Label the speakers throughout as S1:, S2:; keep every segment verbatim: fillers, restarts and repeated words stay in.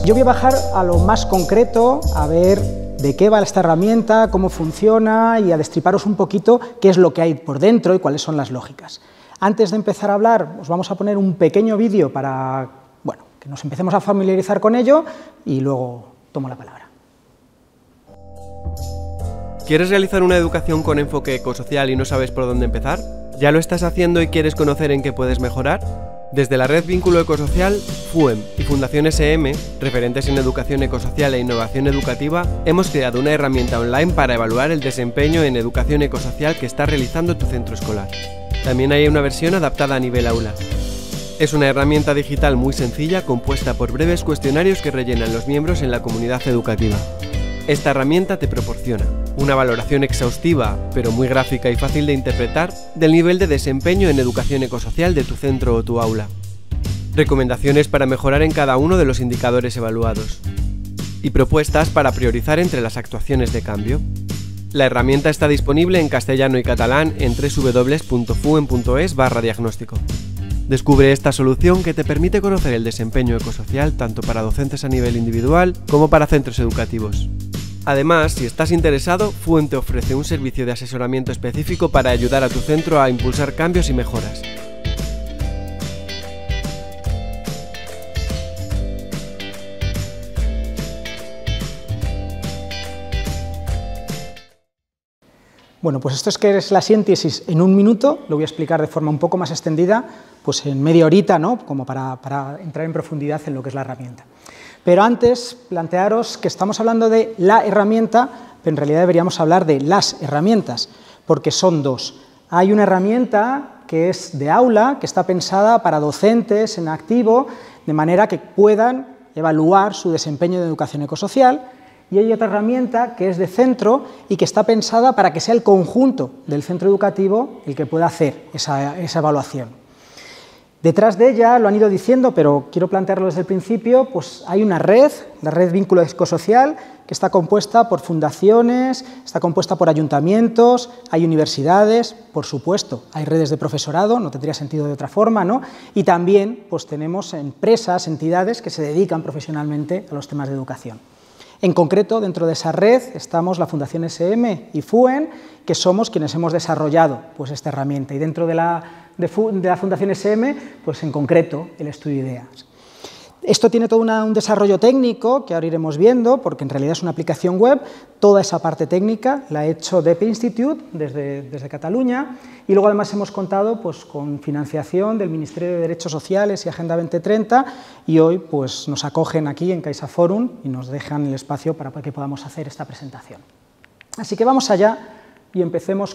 S1: Yo voy a bajar a lo más concreto, a ver de qué va esta herramienta, cómo funciona y a destriparos un poquito qué es lo que hay por dentro y cuáles son las lógicas. Antes de empezar a hablar, os vamos a poner un pequeño vídeo para, bueno, que nos empecemos a familiarizar con ello y luego tomo la palabra.
S2: ¿Quieres realizar una educación con enfoque ecosocial y no sabes por dónde empezar? ¿Ya lo estás haciendo y quieres conocer en qué puedes mejorar? Desde la Red Vínculo Ecosocial, FUEM y Fundación S M, referentes en educación ecosocial e innovación educativa, hemos creado una herramienta online para evaluar el desempeño en educación ecosocial que está realizando tu centro escolar. También hay una versión adaptada a nivel aula. Es una herramienta digital muy sencilla compuesta por breves cuestionarios que rellenan los miembros en la comunidad educativa. Esta herramienta te proporciona una valoración exhaustiva, pero muy gráfica y fácil de interpretar, del nivel de desempeño en educación ecosocial de tu centro o tu aula. Recomendaciones para mejorar en cada uno de los indicadores evaluados. Y propuestas para priorizar entre las actuaciones de cambio. La herramienta está disponible en castellano y catalán en doble u doble u doble u punto fuem punto es barra diagnóstico. Descubre esta solución que te permite conocer el desempeño ecosocial tanto para docentes a nivel individual como para centros educativos. Además, si estás interesado, FUEM te ofrece un servicio de asesoramiento específico para ayudar a tu centro a impulsar cambios y mejoras.
S1: Bueno, pues esto es que es la síntesis en un minuto, lo voy a explicar de forma un poco más extendida, pues en media horita, ¿no? Como para, para entrar en profundidad en lo que es la herramienta. Pero antes, plantearos que estamos hablando de la herramienta, pero en realidad deberíamos hablar de las herramientas, porque son dos. Hay una herramienta que es de aula, que está pensada para docentes en activo, de manera que puedan evaluar su desempeño de educación ecosocial, y hay otra herramienta que es de centro y que está pensada para que sea el conjunto del centro educativo el que pueda hacer esa, esa evaluación. Detrás de ella, lo han ido diciendo, pero quiero plantearlo desde el principio, pues hay una red, la Red Vínculo Ecosocial, que está compuesta por fundaciones, está compuesta por ayuntamientos, hay universidades, por supuesto, hay redes de profesorado, no tendría sentido de otra forma, ¿no? Y también pues, tenemos empresas, entidades que se dedican profesionalmente a los temas de educación. En concreto, dentro de esa red estamos la Fundación S M y FUEM, que somos quienes hemos desarrollado pues, esta herramienta. Y dentro de la, de, de la Fundación S M, pues en concreto, el estudio de ideas. Esto tiene todo una, un desarrollo técnico, que ahora iremos viendo, porque en realidad es una aplicación web. Toda esa parte técnica la ha hecho D E P Institute desde, desde Cataluña, y luego además hemos contado pues, con financiación del Ministerio de Derechos Sociales y Agenda veinte treinta, y hoy pues, nos acogen aquí en CaixaForum y nos dejan el espacio para que podamos hacer esta presentación. Así que vamos allá y empecemos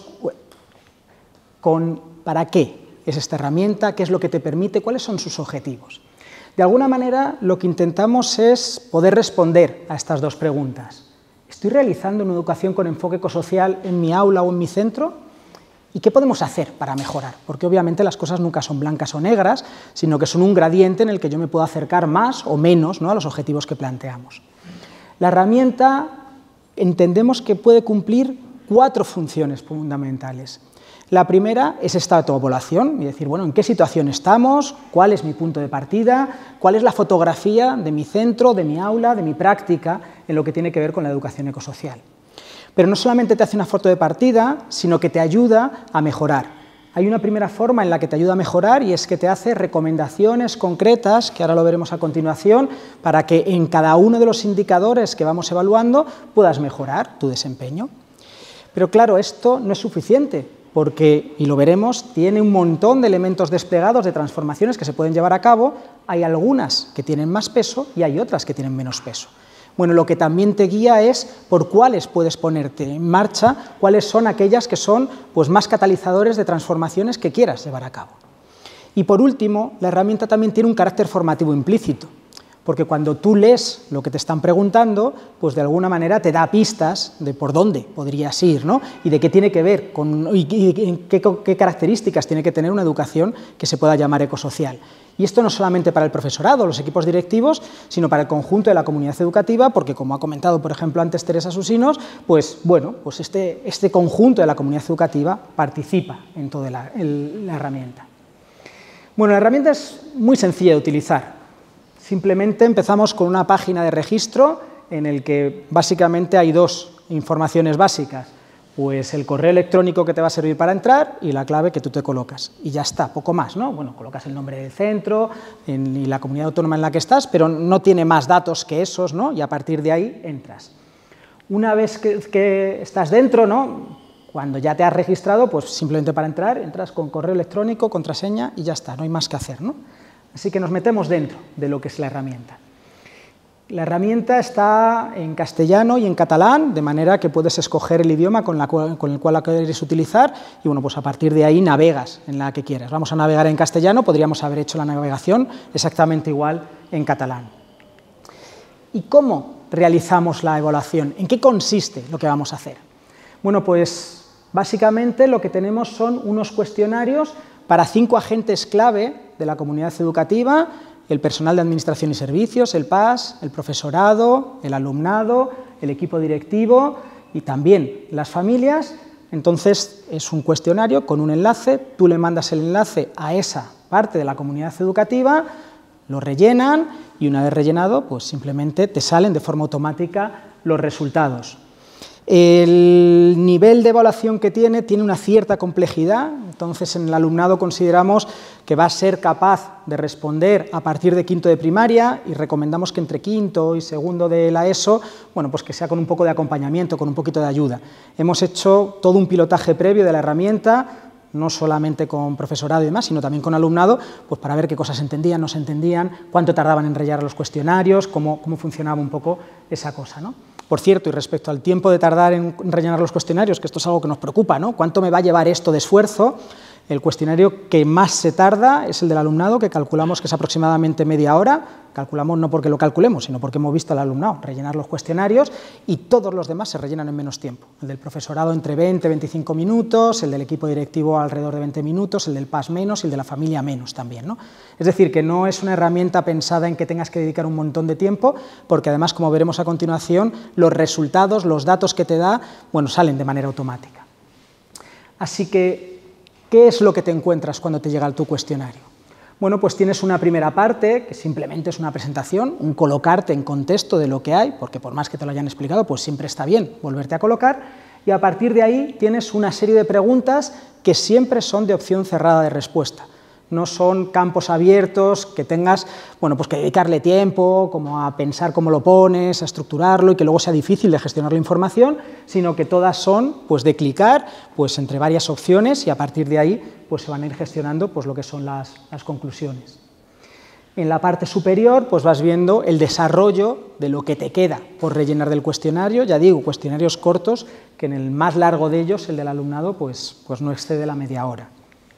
S1: con ¿para qué es esta herramienta? ¿Qué es lo que te permite? ¿Cuáles son sus objetivos? De alguna manera, lo que intentamos es poder responder a estas dos preguntas. ¿Estoy realizando una educación con enfoque ecosocial en mi aula o en mi centro? ¿Y qué podemos hacer para mejorar? Porque obviamente las cosas nunca son blancas o negras, sino que son un gradiente en el que yo me puedo acercar más o menos, ¿no?, a los objetivos que planteamos. La herramienta entendemos que puede cumplir cuatro funciones fundamentales. La primera es esta autoevaluación, y decir, bueno, ¿en qué situación estamos? ¿Cuál es mi punto de partida? ¿Cuál es la fotografía de mi centro, de mi aula, de mi práctica en lo que tiene que ver con la educación ecosocial? Pero no solamente te hace una foto de partida, sino que te ayuda a mejorar. Hay una primera forma en la que te ayuda a mejorar y es que te hace recomendaciones concretas, que ahora lo veremos a continuación, para que en cada uno de los indicadores que vamos evaluando puedas mejorar tu desempeño. Pero claro, esto no es suficiente, porque, y lo veremos, tiene un montón de elementos desplegados de transformaciones que se pueden llevar a cabo. Hay algunas que tienen más peso y hay otras que tienen menos peso. Bueno, lo que también te guía es por cuáles puedes ponerte en marcha, cuáles son aquellas que son pues, más catalizadores de transformaciones que quieras llevar a cabo. Y por último, la herramienta también tiene un carácter formativo implícito, porque cuando tú lees lo que te están preguntando, pues de alguna manera te da pistas de por dónde podrías ir, ¿no? Y de qué tiene que ver, con, y, y, y qué, qué características tiene que tener una educación que se pueda llamar ecosocial. Y esto no solamente para el profesorado, los equipos directivos, sino para el conjunto de la comunidad educativa, porque como ha comentado, por ejemplo, antes Teresa Susinos, pues bueno, pues este, este conjunto de la comunidad educativa participa en toda la, el, la herramienta. Bueno, la herramienta es muy sencilla de utilizar. Simplemente empezamos con una página de registro en el que básicamente hay dos informaciones básicas, pues el correo electrónico que te va a servir para entrar y la clave que tú te colocas. Y ya está, poco más, ¿no? Bueno, colocas el nombre del centro en, y la comunidad autónoma en la que estás, pero no tiene más datos que esos, ¿no? Y a partir de ahí entras. Una vez que, que estás dentro, ¿no? Cuando ya te has registrado, pues simplemente para entrar, entras con correo electrónico, contraseña y ya está, no hay más que hacer, ¿no? Así que nos metemos dentro de lo que es la herramienta. La herramienta está en castellano y en catalán, de manera que puedes escoger el idioma con, la cual, con el cual la quieres utilizar y bueno, pues a partir de ahí navegas en la que quieras. Vamos a navegar en castellano, podríamos haber hecho la navegación exactamente igual en catalán. ¿Y cómo realizamos la evaluación? ¿En qué consiste lo que vamos a hacer? Bueno, pues básicamente lo que tenemos son unos cuestionarios para cinco agentes clave de la comunidad educativa: el personal de administración y servicios, el P A S, el profesorado, el alumnado, el equipo directivo y también las familias. Entonces es un cuestionario con un enlace, tú le mandas el enlace a esa parte de la comunidad educativa, lo rellenan y una vez rellenado pues simplemente te salen de forma automática los resultados. El nivel de evaluación que tiene tiene una cierta complejidad, entonces en el alumnado consideramos que va a ser capaz de responder a partir de quinto de primaria y recomendamos que entre quinto y segundo de la ESO, bueno, pues que sea con un poco de acompañamiento, con un poquito de ayuda. Hemos hecho todo un pilotaje previo de la herramienta, no solamente con profesorado y demás, sino también con alumnado, pues para ver qué cosas entendían, no se entendían, cuánto tardaban en rellenar los cuestionarios, cómo, cómo funcionaba un poco esa cosa, ¿no? Por cierto, y respecto al tiempo de tardar en rellenar los cuestionarios, que esto es algo que nos preocupa, ¿no? ¿Cuánto me va a llevar esto de esfuerzo? El cuestionario que más se tarda es el del alumnado, que calculamos que es aproximadamente media hora. Calculamos no porque lo calculemos, sino porque hemos visto al alumnado rellenar los cuestionarios y todos los demás se rellenan en menos tiempo. El del profesorado entre veinte y veinticinco minutos, el del equipo directivo alrededor de veinte minutos, el del P A S menos y el de la familia menos también, ¿no? Es decir, que no es una herramienta pensada en que tengas que dedicar un montón de tiempo, porque además, como veremos a continuación, los resultados, los datos que te da, bueno, salen de manera automática. Así que, ¿qué es lo que te encuentras cuando te llega tu cuestionario? Bueno, pues tienes una primera parte, que simplemente es una presentación, un colocarte en contexto de lo que hay, porque por más que te lo hayan explicado, pues siempre está bien volverte a colocar, y a partir de ahí tienes una serie de preguntas que siempre son de opción cerrada de respuesta. No son campos abiertos que tengas, bueno, pues que dedicarle tiempo, como a pensar cómo lo pones, a estructurarlo y que luego sea difícil de gestionar la información, sino que todas son pues de clicar pues entre varias opciones y a partir de ahí pues se van a ir gestionando pues lo que son las, las conclusiones. En la parte superior pues vas viendo el desarrollo de lo que te queda por rellenar del cuestionario, ya digo, cuestionarios cortos que en el más largo de ellos, el del alumnado, pues, pues no excede la media hora.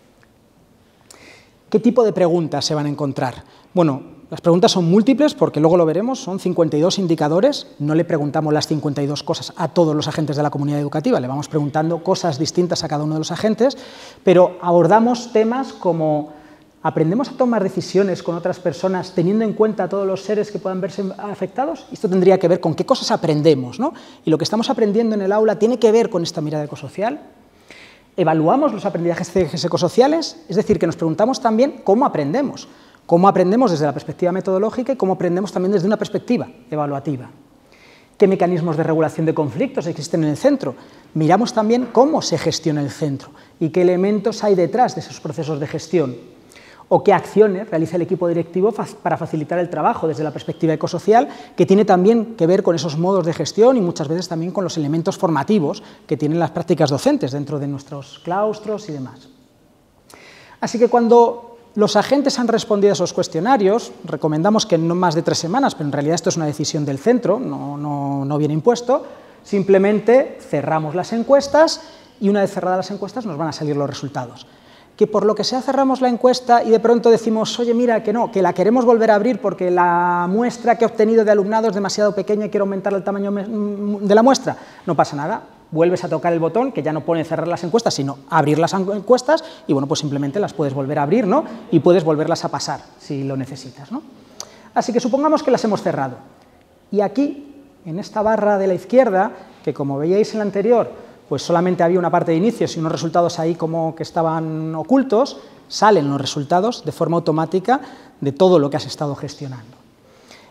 S1: ¿Qué tipo de preguntas se van a encontrar? Bueno, las preguntas son múltiples porque luego lo veremos, son cincuenta y dos indicadores, no le preguntamos las cincuenta y dos cosas a todos los agentes de la comunidad educativa, le vamos preguntando cosas distintas a cada uno de los agentes, pero abordamos temas como ¿aprendemos a tomar decisiones con otras personas teniendo en cuenta a todos los seres que puedan verse afectados? Esto tendría que ver con qué cosas aprendemos, ¿no? Y lo que estamos aprendiendo en el aula tiene que ver con esta mirada ecosocial. ¿Evaluamos los aprendizajes ecosociales? Es decir, que nos preguntamos también cómo aprendemos. Cómo aprendemos desde la perspectiva metodológica y cómo aprendemos también desde una perspectiva evaluativa. ¿Qué mecanismos de regulación de conflictos existen en el centro? Miramos también cómo se gestiona el centro y qué elementos hay detrás de esos procesos de gestión. O qué acciones realiza el equipo directivo para facilitar el trabajo desde la perspectiva ecosocial, que tiene también que ver con esos modos de gestión y muchas veces también con los elementos formativos que tienen las prácticas docentes dentro de nuestros claustros y demás. Así que cuando los agentes han respondido a esos cuestionarios, recomendamos que no más de tres semanas, pero en realidad esto es una decisión del centro, no, no, no viene impuesto, simplemente cerramos las encuestas y una vez cerradas las encuestas nos van a salir los resultados. Que por lo que sea cerramos la encuesta y de pronto decimos, oye, mira, que no, que la queremos volver a abrir porque la muestra que he obtenido de alumnado es demasiado pequeña y quiero aumentar el tamaño de la muestra, no pasa nada, vuelves a tocar el botón que ya no pone cerrar las encuestas, sino abrir las encuestas y bueno, pues simplemente las puedes volver a abrir, ¿no? Y puedes volverlas a pasar si lo necesitas, ¿no? Así que supongamos que las hemos cerrado y aquí, en esta barra de la izquierda, que como veíais en la anterior, pues solamente había una parte de inicios y unos resultados ahí como que estaban ocultos, salen los resultados de forma automática de todo lo que has estado gestionando.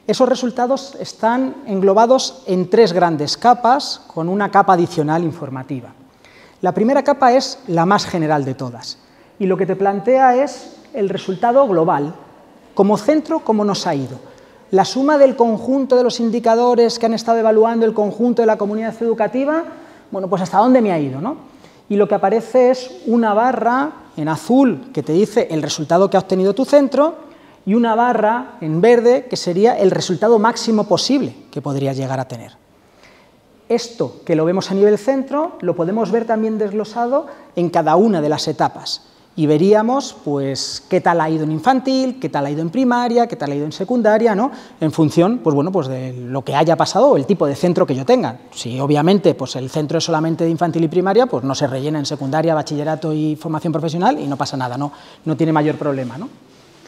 S1: Esos resultados están englobados en tres grandes capas, con una capa adicional informativa. La primera capa es la más general de todas, y lo que te plantea es el resultado global, como centro, cómo nos ha ido. La suma del conjunto de los indicadores que han estado evaluando el conjunto de la comunidad educativa, bueno, pues hasta dónde me ha ido, ¿no? Y lo que aparece es una barra en azul que te dice el resultado que ha obtenido tu centro, y una barra en verde que sería el resultado máximo posible que podrías llegar a tener. Esto que lo vemos a nivel centro lo podemos ver también desglosado en cada una de las etapas y veríamos pues qué tal ha ido en infantil, qué tal ha ido en primaria, qué tal ha ido en secundaria, ¿no? En función pues, bueno, pues de lo que haya pasado o el tipo de centro que yo tenga. Si obviamente pues, el centro es solamente de infantil y primaria, pues no se rellena en secundaria, bachillerato y formación profesional y no pasa nada, no, no tiene mayor problema, ¿no?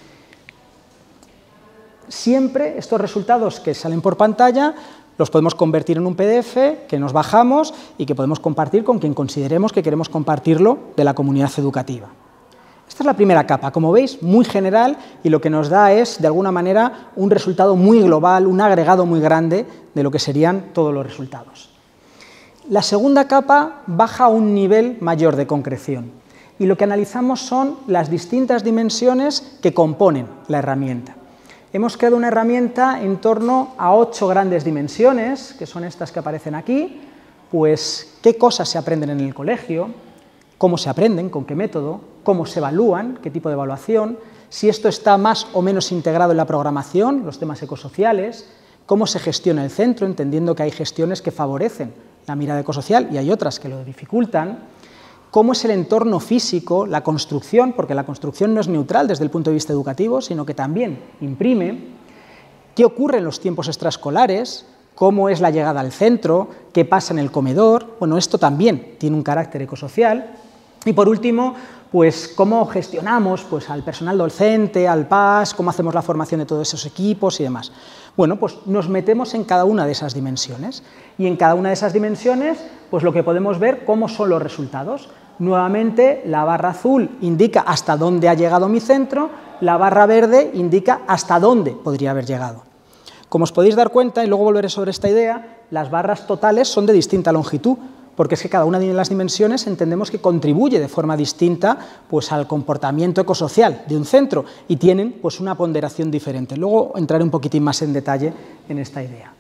S1: Siempre estos resultados que salen por pantalla los podemos convertir en un P D F que nos bajamos y que podemos compartir con quien consideremos que queremos compartirlo de la comunidad educativa. Esta es la primera capa, como veis, muy general y lo que nos da es, de alguna manera, un resultado muy global, un agregado muy grande de lo que serían todos los resultados. La segunda capa baja a un nivel mayor de concreción y lo que analizamos son las distintas dimensiones que componen la herramienta. Hemos creado una herramienta en torno a ocho grandes dimensiones, que son estas que aparecen aquí, pues qué cosas se aprenden en el colegio, cómo se aprenden, con qué método, cómo se evalúan, qué tipo de evaluación, si esto está más o menos integrado en la programación, los temas ecosociales, cómo se gestiona el centro, entendiendo que hay gestiones que favorecen la mirada ecosocial y hay otras que lo dificultan, cómo es el entorno físico, la construcción, porque la construcción no es neutral desde el punto de vista educativo, sino que también imprime, qué ocurre en los tiempos extraescolares, cómo es la llegada al centro, qué pasa en el comedor, bueno, esto también tiene un carácter ecosocial, y por último, pues cómo gestionamos pues, al personal docente, al P A S, cómo hacemos la formación de todos esos equipos y demás. Bueno, pues nos metemos en cada una de esas dimensiones y en cada una de esas dimensiones pues lo que podemos ver cómo son los resultados. Nuevamente la barra azul indica hasta dónde ha llegado mi centro, la barra verde indica hasta dónde podría haber llegado. Como os podéis dar cuenta, y luego volveré sobre esta idea, las barras totales son de distinta longitud, porque es que cada una de las dimensiones entendemos que contribuye de forma distinta pues, al comportamiento ecosocial de un centro y tienen pues, una ponderación diferente. Luego entraré un poquitín más en detalle en esta idea.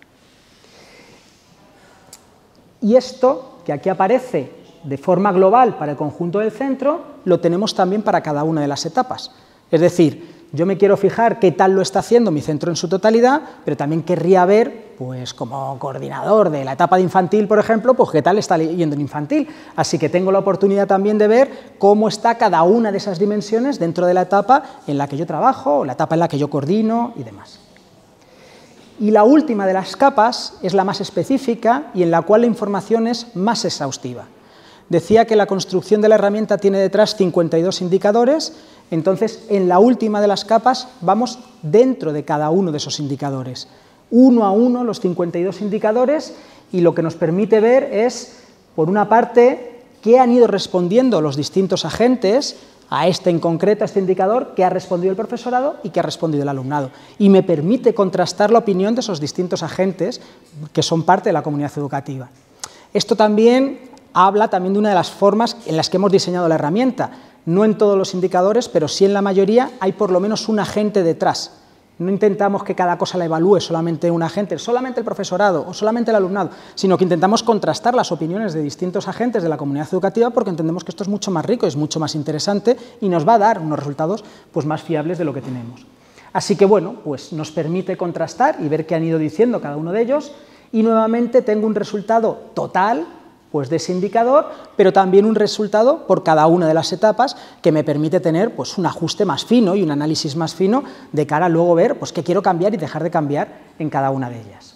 S1: Y esto, que aquí aparece de forma global para el conjunto del centro, lo tenemos también para cada una de las etapas. Es decir, yo me quiero fijar qué tal lo está haciendo mi centro en su totalidad, pero también querría ver, pues como coordinador de la etapa de infantil, por ejemplo, pues qué tal está yendo en infantil. Así que tengo la oportunidad también de ver cómo está cada una de esas dimensiones dentro de la etapa en la que yo trabajo, o la etapa en la que yo coordino y demás. Y la última de las capas es la más específica y en la cual la información es más exhaustiva. Decía que la construcción de la herramienta tiene detrás cincuenta y dos indicadores, entonces en la última de las capas vamos dentro de cada uno de esos indicadores, uno a uno los cincuenta y dos indicadores, y lo que nos permite ver es, por una parte, qué han ido respondiendo los distintos agentes a este en concreto, a este indicador, qué ha respondido el profesorado y qué ha respondido el alumnado, y me permite contrastar la opinión de esos distintos agentes que son parte de la comunidad educativa. Esto también habla también de una de las formas en las que hemos diseñado la herramienta. No en todos los indicadores, pero sí en la mayoría hay por lo menos un agente detrás. No intentamos que cada cosa la evalúe solamente un agente, solamente el profesorado o solamente el alumnado, sino que intentamos contrastar las opiniones de distintos agentes de la comunidad educativa porque entendemos que esto es mucho más rico, es mucho más interesante y nos va a dar unos resultados pues, más fiables de lo que tenemos. Así que bueno, pues nos permite contrastar y ver qué han ido diciendo cada uno de ellos y nuevamente tengo un resultado total pues de ese indicador, pero también un resultado por cada una de las etapas que me permite tener pues, un ajuste más fino y un análisis más fino de cara a luego ver pues, qué quiero cambiar y dejar de cambiar en cada una de ellas.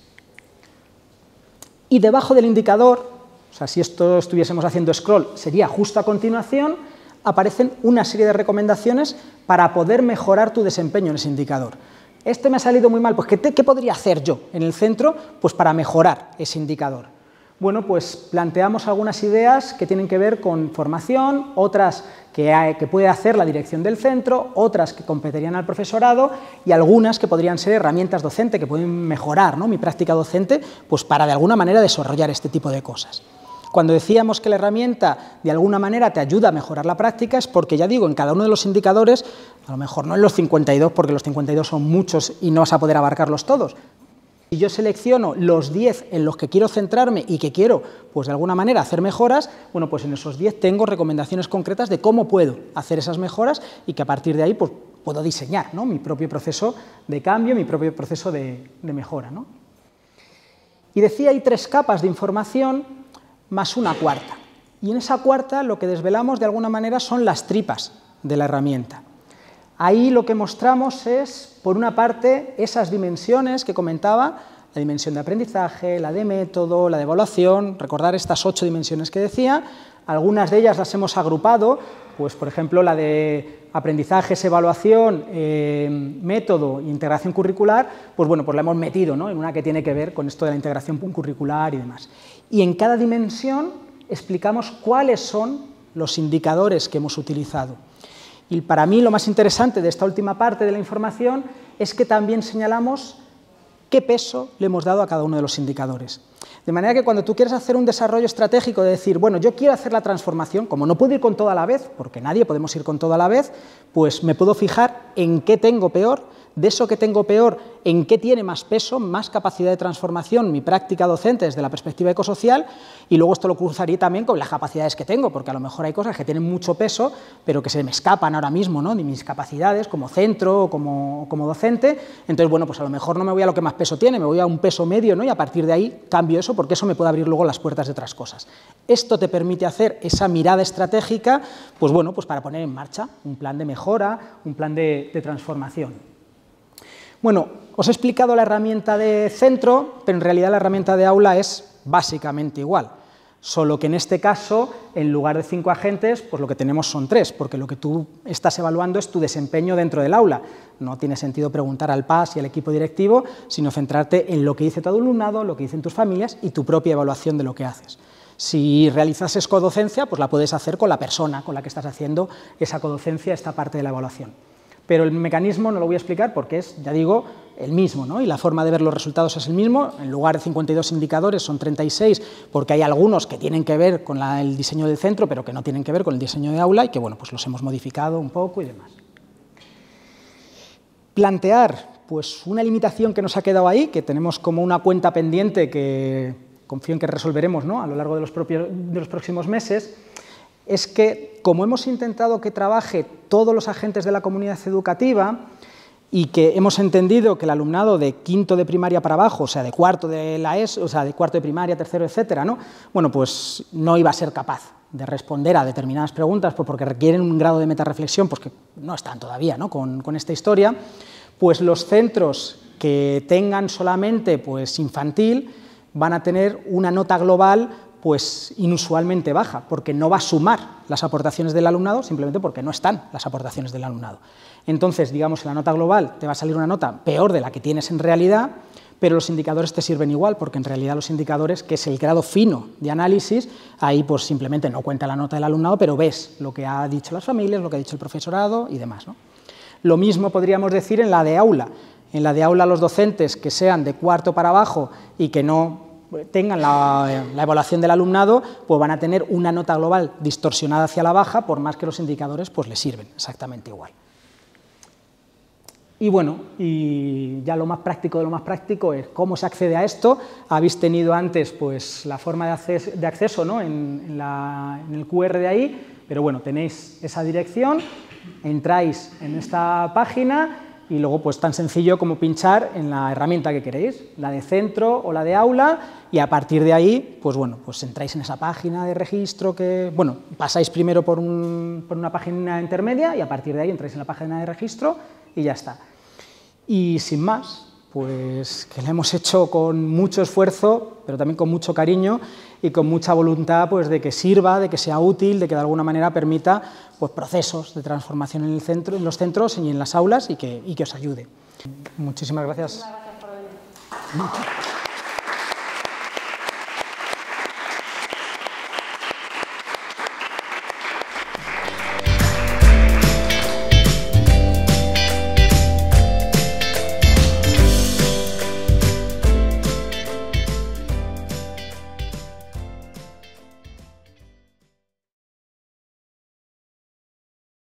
S1: Y debajo del indicador, o sea, si esto estuviésemos haciendo scroll, sería justo a continuación, aparecen una serie de recomendaciones para poder mejorar tu desempeño en ese indicador. Este me ha salido muy mal, pues ¿qué, te, qué podría hacer yo en el centro pues, para mejorar ese indicador? bueno, pues planteamos algunas ideas que tienen que ver con formación, otras que, hay, que puede hacer la dirección del centro, otras que competirían al profesorado y algunas que podrían ser herramientas docentes que pueden mejorar, ¿no?, mi práctica docente, pues para de alguna manera desarrollar este tipo de cosas. Cuando decíamos que la herramienta de alguna manera te ayuda a mejorar la práctica es porque, ya digo, en cada uno de los indicadores, a lo mejor no en los cincuenta y dos, porque los cincuenta y dos son muchos y no vas a poder abarcarlos todos. Si yo selecciono los diez en los que quiero centrarme y que quiero, pues de alguna manera, hacer mejoras, bueno, pues en esos diez tengo recomendaciones concretas de cómo puedo hacer esas mejoras y que a partir de ahí pues, puedo diseñar, ¿no?, mi propio proceso de cambio, mi propio proceso de, de mejora, ¿no? Y decía, hay tres capas de información más una cuarta. Y en esa cuarta lo que desvelamos de alguna manera son las tripas de la herramienta. Ahí lo que mostramos es, por una parte, esas dimensiones que comentaba, la dimensión de aprendizaje, la de método, la de evaluación, recordar estas ocho dimensiones que decía, algunas de ellas las hemos agrupado, pues por ejemplo la de aprendizajes, evaluación, eh, método e integración curricular, pues bueno, pues la hemos metido, ¿no?, en una que tiene que ver con esto de la integración curricular y demás. Y en cada dimensión explicamos cuáles son los indicadores que hemos utilizado. Y para mí lo más interesante de esta última parte de la información es que también señalamos qué peso le hemos dado a cada uno de los indicadores. De manera que cuando tú quieres hacer un desarrollo estratégico de decir, bueno, yo quiero hacer la transformación, como no puedo ir con todo a la vez, porque nadie podemos ir con todo a la vez, pues me puedo fijar en qué tengo peor, de eso que tengo peor, en qué tiene más peso, más capacidad de transformación mi práctica docente desde la perspectiva ecosocial, y luego esto lo cruzaría también con las capacidades que tengo, porque a lo mejor hay cosas que tienen mucho peso, pero que se me escapan ahora mismo, ¿no?, de mis capacidades como centro o como, como docente. Entonces, bueno, pues a lo mejor no me voy a lo que más peso tiene, me voy a un peso medio, ¿no?, y a partir de ahí cambio eso, porque eso me puede abrir luego las puertas de otras cosas. Esto te permite hacer esa mirada estratégica, pues bueno, pues para poner en marcha un plan de mejora, un plan de, de transformación. Bueno, os he explicado la herramienta de centro, pero en realidad la herramienta de aula es básicamente igual, solo que en este caso, en lugar de cinco agentes, pues lo que tenemos son tres, porque lo que tú estás evaluando es tu desempeño dentro del aula. No tiene sentido preguntar al P A S y al equipo directivo, sino centrarte en lo que dice tu alumnado, lo que dicen tus familias y tu propia evaluación de lo que haces. Si realizas codocencia, pues la puedes hacer con la persona con la que estás haciendo esa codocencia, esta parte de la evaluación. Pero el mecanismo no lo voy a explicar porque es, ya digo, el mismo, ¿no?, y la forma de ver los resultados es el mismo. En lugar de cincuenta y dos indicadores son treinta y seis, porque hay algunos que tienen que ver con la, el diseño del centro, pero que no tienen que ver con el diseño de aula y que, bueno, pues los hemos modificado un poco y demás. Plantear, pues, una limitación que nos ha quedado ahí, que tenemos como una cuenta pendiente que confío en que resolveremos, ¿no?, a lo largo de los, propios, de los próximos meses, es que, como hemos intentado que trabaje todos los agentes de la comunidad educativa y que hemos entendido que el alumnado de quinto de primaria para abajo, o sea, de cuarto de la ESO, o sea, de cuarto de primaria, tercero, etcétera, ¿no?, bueno, pues no iba a ser capaz de responder a determinadas preguntas pues porque requieren un grado de metarreflexión pues que no están todavía, ¿no?, con, con esta historia, pues los centros que tengan solamente pues, infantil van a tener una nota global pues inusualmente baja, porque no va a sumar las aportaciones del alumnado, simplemente porque no están las aportaciones del alumnado. Entonces, digamos, en la nota global te va a salir una nota peor de la que tienes en realidad, pero los indicadores te sirven igual, porque en realidad los indicadores, que es el grado fino de análisis, ahí pues simplemente no cuenta la nota del alumnado, pero ves lo que ha dicho las familias, lo que ha dicho el profesorado y demás, ¿no? Lo mismo podríamos decir en la de aula. En la de aula los docentes que sean de cuarto para abajo y que no tengan la, la evaluación del alumnado, pues van a tener una nota global distorsionada hacia la baja, por más que los indicadores pues les sirven exactamente igual. Y bueno, y ya lo más práctico de lo más práctico es cómo se accede a esto. Habéis tenido antes pues la forma de acceso, de acceso, ¿no?, en, en, la, en el Q R de ahí, pero bueno, tenéis esa dirección, entráis en esta página y luego pues tan sencillo como pinchar en la herramienta que queréis, la de centro o la de aula, y a partir de ahí, pues bueno, pues entráis en esa página de registro que, bueno, pasáis primero por, un, por una página intermedia y a partir de ahí entráis en la página de registro y ya está. Y sin más, pues que lo hemos hecho con mucho esfuerzo, pero también con mucho cariño y con mucha voluntad pues, de que sirva, de que sea útil, de que de alguna manera permita pues, procesos de transformación en, el centro, en los centros y en las aulas y que, y que os ayude. Muchísimas gracias.
S3: Muchas gracias por venir.